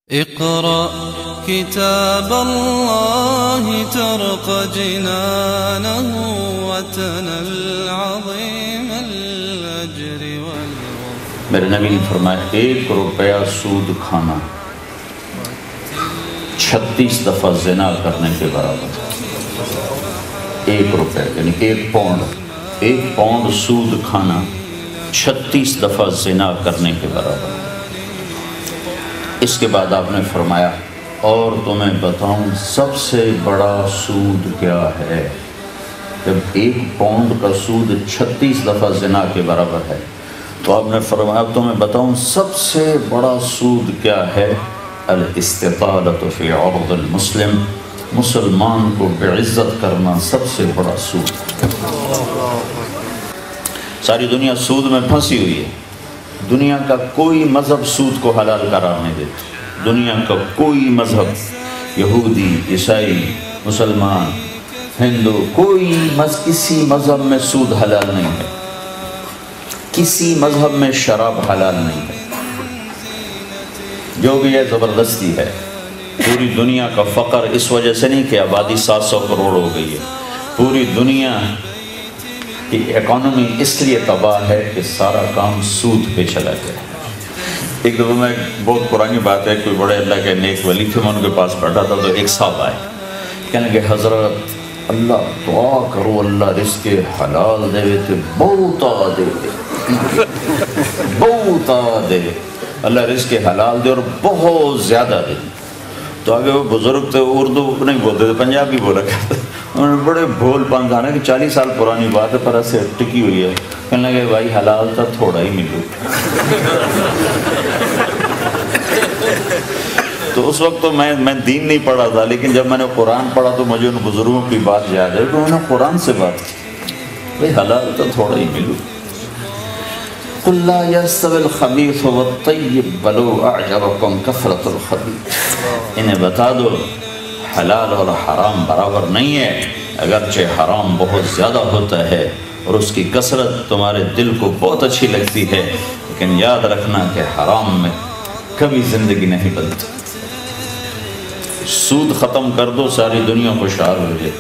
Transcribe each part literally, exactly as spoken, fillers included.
اقرأ كتاب الله ترق جنانه وتنل عظيم الأجر والغفران۔ میرے نبی نے فرمایا ایک روپیہ سود کھانا چھتیس دفعہ زنا کرنے کے برابر ہے۔ ایک روپیہ یعنی ایک پاؤنڈ ایک پاؤنڈ سود کھانا چھتیس دفعہ زنا کرنے کے برابر ہے۔ اس کے بعد آپ نے فرمایا اور تمہیں بتاؤں سب سے بڑا سود کیا ہے؟ جب ایک پاؤنڈ کا سود چھتیس دفعہ زنا کے برابر ہے تو آپ نے فرمایا تمہیں بتاؤں سب سے بڑا سود کیا ہے؟ الاستطالۃ فی عرض المسلم، مسلمان کو بعزت کرنا سب سے بڑا سود۔ ساری دنیا سود میں پھنسی ہوئی ہے۔ دنیا کا کوئی مذہب سود کو حلال قرار نہیں دیتا۔ دنیا کا کوئی مذہب، یہودی، عیسائی، مسلمان، ہندو، کوئی مذہب کسی مذہب میں سود حلال نہیں ہے، کسی مذہب میں شراب حلال نہیں ہے۔ جو بھی ہے زبردستی ہے۔ پوری دنیا کا فقر اس وجہ سے نہیں کہ آبادی سات سو کروڑ ہو گئی ہے، پوری دنیا کی اکانومی اس لیے تباہ ہے کہ سارا کام سود پہ چلا گیا۔ ایک دفعہ میں بہت پرانی بات ہے، کوئی بڑے اللہ کے نیک ولی تھے، میں ان کے پاس بیٹھا تھا تو ایک صاحب آئے، کہنے کہ حضرت اللہ دعا کرو اللہ رزق حلال دے تو بہتا دے بہتا دے، اللہ رزق حلال دے اور بہت زیادہ دے۔ تو آگے وہ بزرگ تھے، اردو نہیں بولتے تھے، پنجابی بولا کرتے، انہوں نے بڑے بھول پان کھانا کہ چالیس سال پرانی بات ہے پر ایسے ٹکی ہوئی ہے، کہنے لگے بھائی حلال تھا تھوڑا ہی ملو۔ تو اس وقت تو میں میں دین نہیں پڑھا تھا، لیکن جب میں نے قرآن پڑھا تو مجھے ان بزرگوں کی بات یاد ہے کہ انہوں نے قرآن سے بات کی، بھائی حلال تھا تھوڑا ہی ملو۔ قُلْ لَا يَسْتَوِي الْخَبِيثُ وَالطَّيِّبُ وَلَوْ أَعْجَبَكُمْ كَثْرَةُ الْخَبِيثِ، انہیں بتا دو حلال اور حرام برابر نہیں ہے، اگرچہ حرام بہت زیادہ ہوتا ہے اور اس کی کثرت تمہارے دل کو بہت اچھی لگتی ہے، لیکن یاد رکھنا کہ حرام میں کبھی زندگی نہیں بنتی۔ سود ختم کر دو ساری دنیا خوشحال ہو جائے۔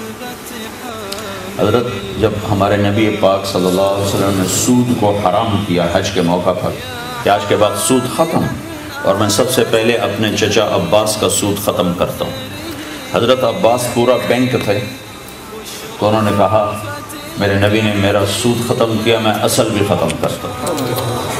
حضرت جب ہمارے نبی پاک صلی اللہ علیہ وسلم نے سود کو حرام کیا حج کے موقع پر کہ آج کے بعد سود ختم، اور میں سب سے پہلے اپنے چچا عباس کا سود ختم کرتا ہوں۔ حضرت عباس پورا بینک تھے تو انہوں نے کہا میرے نبی نے میرا سود ختم کیا، میں اصل بھی ختم کرتا ہوں۔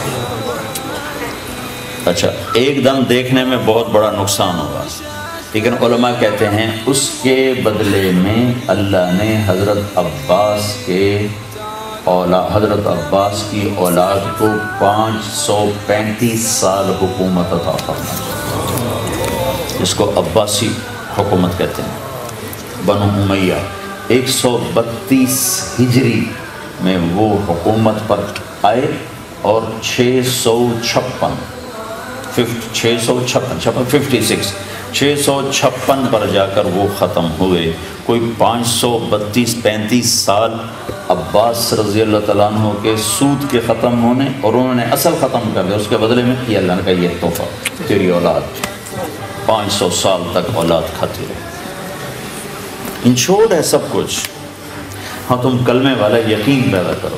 اچھا ایک دم دیکھنے میں بہت بڑا نقصان ہوگا، لیکن علماء کہتے ہیں اس کے بدلے میں اللہ نے حضرت عباس کے اولاد حضرت عباس کی اولاد کو پانچ سو پینتیس سال حکومت عطا فرمائی، جس کو عباسی حکومت کہتے ہیں۔ بنو امیہ ایک سو بتیس ہجری میں وہ حکومت پر آئے اور چھ سو چھپن چھ سو چھپن چھپن ففٹی سکس چھ سو چھپن پر جا کر وہ ختم ہوئے۔ کوئی پانچ سو بتیس پینتیس سال عباس رضی اللہ تعالیٰ عنہ کے سود کے ختم ہونے اور انہوں نے اصل ختم کر دیا، اس کے بدلے میں یہ اللہ نے کہا یہ تحفہ تیری اولاد پانچ سو سال تک اولاد کھاتی رہے۔ انشورڈ ہے سب کچھ، ہاں تم کلمے والا یقین پیدا کرو۔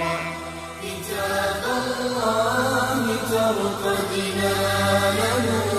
كتاب الله ترق جنانه